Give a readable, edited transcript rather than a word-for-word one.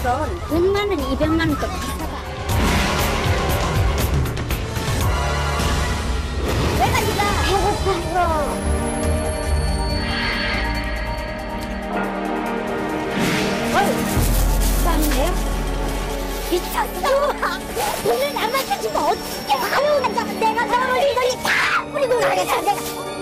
이건 100만 원, 200만 원 더 비싸다. 내가 이거 배고파서. 땀이에요? 미쳤어! 돈을 남한테 주면 어떡해! 아유, 내가 너를 이걸 다 뿌리고 가겠다, 내가.